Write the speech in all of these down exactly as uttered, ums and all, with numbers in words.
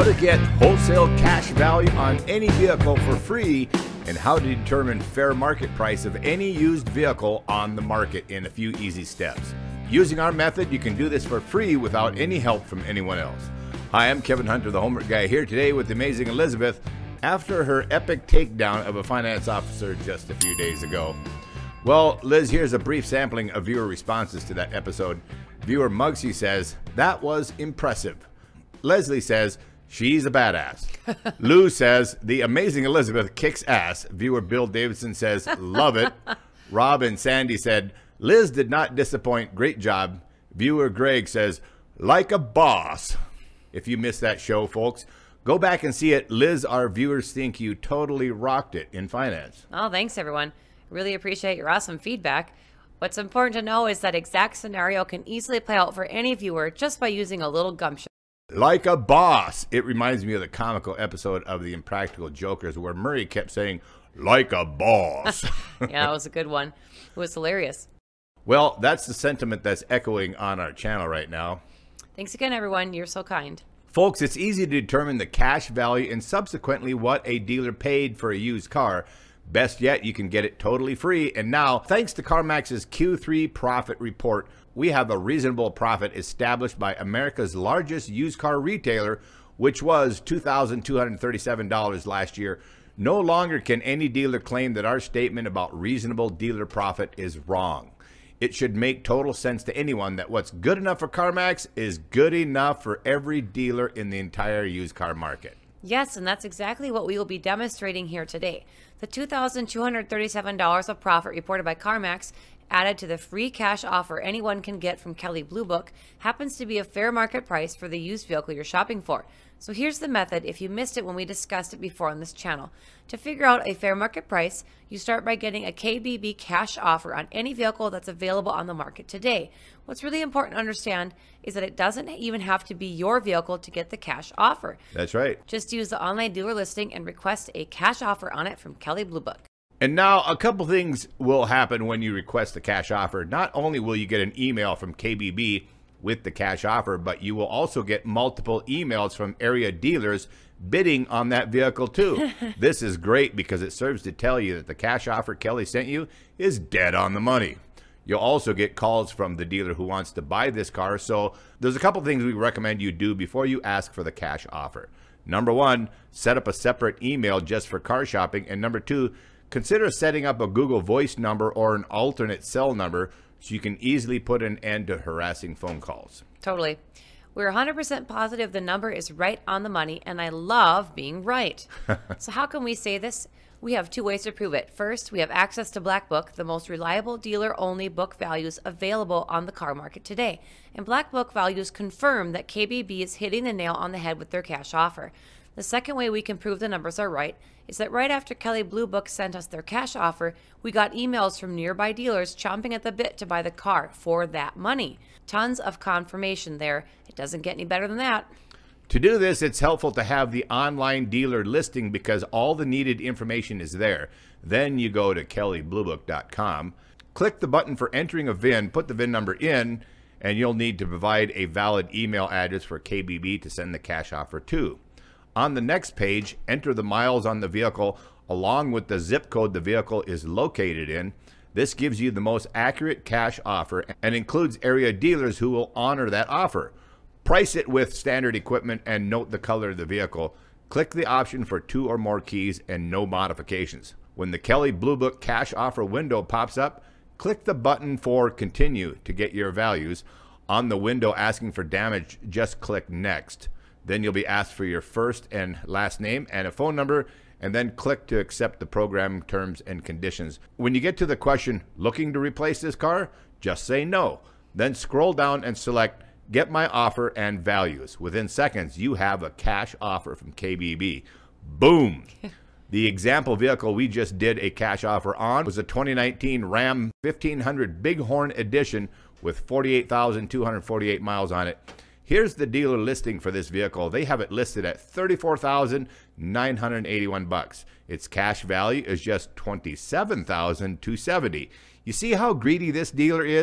how to get wholesale cash value on any vehicle for free, and how to determine fair market price of any used vehicle on the market in a few easy steps. Using our method, you can do this for free without any help from anyone else. Hi, I'm Kevin Hunter, the Homework Guy, here today with the amazing Elizabeth after her epic takedown of a finance officer just a few days ago. Well, Liz, here's a brief sampling of viewer responses to that episode. Viewer Mugsy says, that was impressive. Leslie says, she's a badass. Lou says, the amazing Elizabeth kicks ass. Viewer Bill Davidson says, love it. Rob and Sandy said, Liz did not disappoint. Great job. Viewer Greg says, like a boss. If you missed that show, folks, go back and see it. Liz, our viewers think you totally rocked it in finance. Oh, thanks, everyone. Really appreciate your awesome feedback. What's important to know is that exact scenario can easily play out for any viewer just by using a little gumption. Like a boss. It reminds me of the comical episode of The Impractical Jokers where Murray kept saying, like a boss. Yeah, that was a good one. It was hilarious. Well, that's the sentiment that's echoing on our channel right now. Thanks again, everyone. You're so kind. Folks, it's easy to determine the cash value and subsequently what a dealer paid for a used car. Best yet, you can get it totally free. And now, thanks to CarMax's Q three profit report, we have a reasonable profit established by America's largest used car retailer, which was two thousand two hundred thirty-seven dollars last year. No longer can any dealer claim that our statement about reasonable dealer profit is wrong. It should make total sense to anyone that what's good enough for CarMax is good enough for every dealer in the entire used car market. Yes, and that's exactly what we will be demonstrating here today. The two thousand two hundred thirty-seven dollars of profit reported by CarMax, added to the free cash offer anyone can get from Kelley Blue Book, happens to be a fair market price for the used vehicle you're shopping for. So here's the method if you missed it when we discussed it before on this channel. To figure out a fair market price, you start by getting a K B B cash offer on any vehicle that's available on the market today. What's really important to understand is that it doesn't even have to be your vehicle to get the cash offer. That's right. Just use the online dealer listing and request a cash offer on it from Kelley Blue Book. And now a couple things will happen when you request the cash offer. Not only will you get an email from K B B with the cash offer, but you will also get multiple emails from area dealers bidding on that vehicle too. This is great because it serves to tell you that the cash offer Kelley sent you is dead on the money. You'll also get calls from the dealer who wants to buy this car. So there's a couple things we recommend you do before you ask for the cash offer. Number one, set up a separate email just for car shopping. And number two, consider setting up a Google Voice number or an alternate cell number so you can easily put an end to harassing phone calls. Totally. We're one hundred percent positive the number is right on the money, and I love being right. So how can we say this? We have two ways to prove it. First, we have access to Black Book, the most reliable dealer-only book values available on the car market today. And Black Book values confirm that K B B is hitting the nail on the head with their cash offer. The second way we can prove the numbers are right is that right after Kelley Blue Book sent us their cash offer, we got emails from nearby dealers chomping at the bit to buy the car for that money. Tons of confirmation there. It doesn't get any better than that. To do this, it's helpful to have the online dealer listing because all the needed information is there. Then you go to Kelley Blue Book dot com, click the button for entering a V I N, put the V I N number in, and you'll need to provide a valid email address for K B B to send the cash offer to. On the next page, enter the miles on the vehicle along with the zip code the vehicle is located in. This gives you the most accurate cash offer and includes area dealers who will honor that offer. Price it with standard equipment and note the color of the vehicle. Click the option for two or more keys and no modifications. When the Kelley Blue Book cash offer window pops up, click the button for continue to get your values. On the window asking for damage, just click next. Then you'll be asked for your first and last name and a phone number, and then click to accept the program terms and conditions. When you get to the question, looking to replace this car, just say no. Then scroll down and select Get My Offer and Values. Within seconds, you have a cash offer from K B B. Boom! The example vehicle we just did a cash offer on was a twenty nineteen Ram fifteen hundred Bighorn Edition with forty-eight thousand two hundred forty-eight miles on it. Here's the dealer listing for this vehicle. They have it listed at thirty-four thousand nine hundred eighty-one bucks. Its cash value is just twenty-seven thousand two hundred seventy. You see how greedy this dealer is?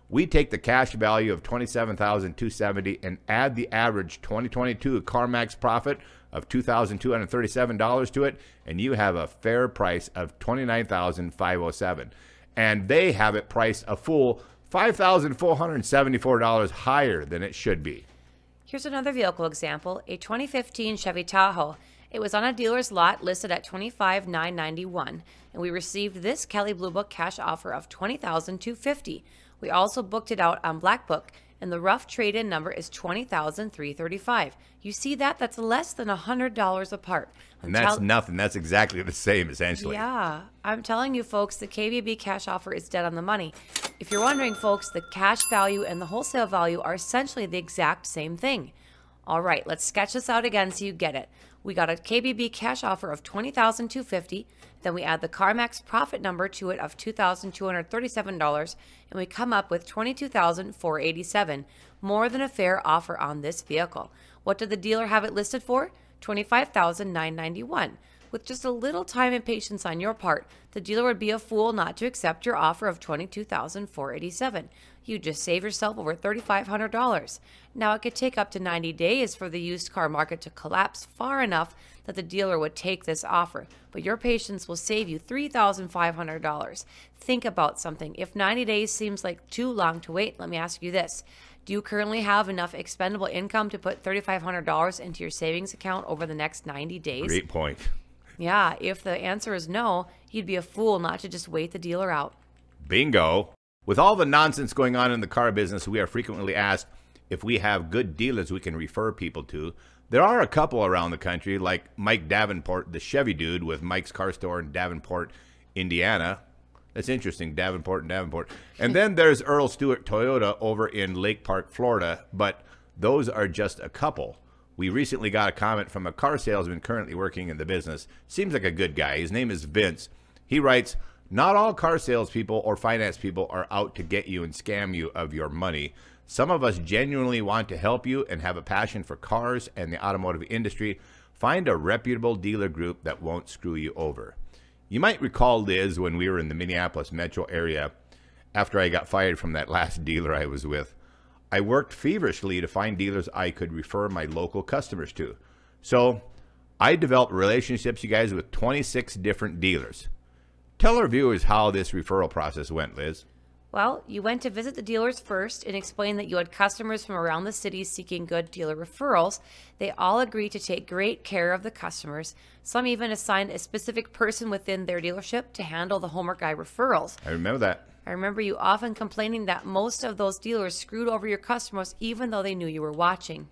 We take the cash value of twenty-seven thousand two hundred seventy dollars and add the average twenty twenty-two CarMax profit of two thousand two hundred thirty-seven dollars to it, and you have a fair price of twenty-nine thousand five hundred seven dollars. And they have it priced a full five thousand four hundred seventy-four dollars higher than it should be. Here's another vehicle example, a twenty fifteen Chevy Tahoe. It was on a dealer's lot listed at twenty-five thousand nine hundred ninety-one dollars, and we received this Kelley Blue Book cash offer of twenty thousand two hundred fifty dollars. We also booked it out on Black Book, and the rough trade-in number is twenty thousand three hundred thirty-five dollars. You see that? That's less than one hundred dollars apart. I'm and that's nothing. That's exactly the same, essentially. Yeah. I'm telling you, folks, the K B B cash offer is dead on the money. If you're wondering, folks, the cash value and the wholesale value are essentially the exact same thing. All right, let's sketch this out again so you get it. We got a K B B cash offer of twenty thousand two hundred fifty dollars. Then we add the CarMax profit number to it of two thousand two hundred thirty-seven dollars, and we come up with twenty-two thousand four hundred eighty-seven dollars. More than a fair offer on this vehicle. What did the dealer have it listed for? twenty-five thousand nine hundred ninety-one dollars. With just a little time and patience on your part, the dealer would be a fool not to accept your offer of twenty-two thousand four hundred eighty-seven dollars. You just save yourself over thirty-five hundred dollars. Now, it could take up to ninety days for the used car market to collapse far enough that the dealer would take this offer, but your patience will save you three thousand five hundred dollars. Think about something. If ninety days seems like too long to wait, let me ask you this. Do you currently have enough expendable income to put thirty-five hundred dollars into your savings account over the next ninety days? Great point. Yeah, if the answer is no, you'd be a fool not to just wait the dealer out. Bingo. With all the nonsense going on in the car business, we are frequently asked if we have good dealers we can refer people to. There are a couple around the country, like Mike Davenport, the Chevy dude with Mike's Car Store in Davenport, Indiana. That's interesting, Davenport and Davenport. And then there's Earl Stewart Toyota over in Lake Park, Florida, but those are just a couple. We recently got a comment from a car salesman currently working in the business. Seems like a good guy. His name is Vince. He writes, "Not all car salespeople or finance people are out to get you and scam you of your money. Some of us genuinely want to help you and have a passion for cars and the automotive industry. Find a reputable dealer group that won't screw you over." You might recall, Liz, when we were in the Minneapolis metro area, after I got fired from that last dealer I was with, I worked feverishly to find dealers I could refer my local customers to. So I developed relationships, you guys, with twenty-six different dealers. Tell our viewers how this referral process went, Liz. Well, you went to visit the dealers first and explained that you had customers from around the city seeking good dealer referrals. They all agreed to take great care of the customers. Some even assigned a specific person within their dealership to handle the Homework Guy referrals. I remember that. I remember you often complaining that most of those dealers screwed over your customers even though they knew you were watching.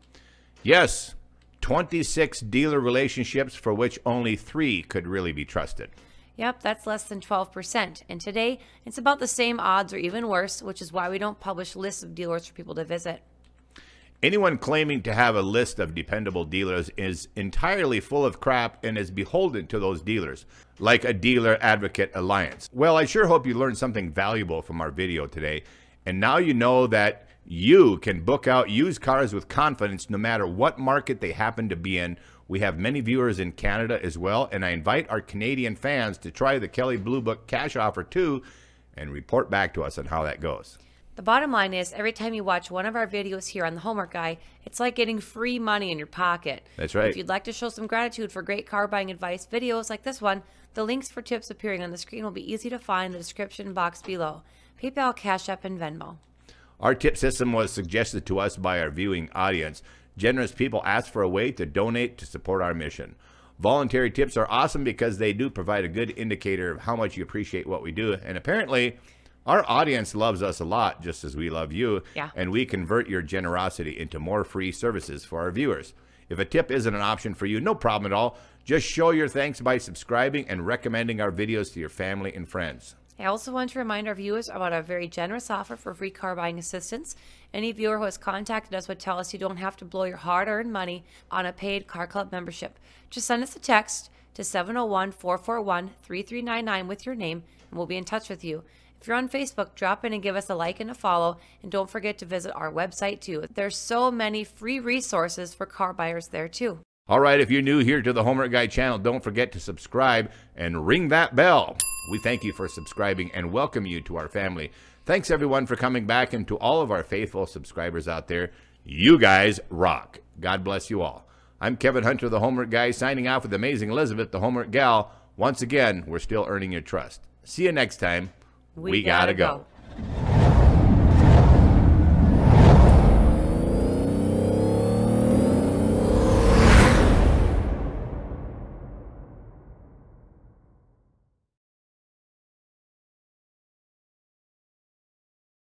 Yes, twenty-six dealer relationships for which only three could really be trusted. Yep, that's less than twelve percent. And today, it's about the same odds or even worse, which is why we don't publish lists of dealers for people to visit. Anyone claiming to have a list of dependable dealers is entirely full of crap and is beholden to those dealers, like a dealer advocate alliance. Well, I sure hope you learned something valuable from our video today, and now you know that you can book out used cars with confidence no matter what market they happen to be in. We have many viewers in Canada as well, and I invite our Canadian fans to try the Kelley Blue Book cash offer too and report back to us on how that goes. The bottom line is, every time you watch one of our videos here on the Homework Guy, it's like getting free money in your pocket. That's right. If you'd like to show some gratitude for great car buying advice videos like this one, the links for tips appearing on the screen will be easy to find in the description box below. PayPal, Cash App, and Venmo. Our tip system was suggested to us by our viewing audience. Generous people ask for a way to donate to support our mission. Voluntary tips are awesome because they do provide a good indicator of how much you appreciate what we do, and apparently our audience loves us a lot, just as we love you, yeah. And we convert your generosity into more free services for our viewers. If a tip isn't an option for you, no problem at all. Just show your thanks by subscribing and recommending our videos to your family and friends. I also want to remind our viewers about our very generous offer for free car buying assistance. Any viewer who has contacted us would tell us you don't have to blow your hard-earned money on a paid car club membership. Just send us a text to seven oh one, four four one, three three nine nine with your name, and we'll be in touch with you. If you're on Facebook, drop in and give us a like and a follow, and don't forget to visit our website too. There's so many free resources for car buyers there too. All right, if you're new here to the Homework Guy channel, don't forget to subscribe and ring that bell. We thank you for subscribing and welcome you to our family. Thanks, everyone, for coming back, and to all of our faithful subscribers out there, you guys rock. God bless you all. I'm Kevin Hunter, the Homework Guy, signing off with Amazing Elizabeth, the Homework Gal. Once again, we're still earning your trust. See you next time. We, we gotta, gotta, go. go.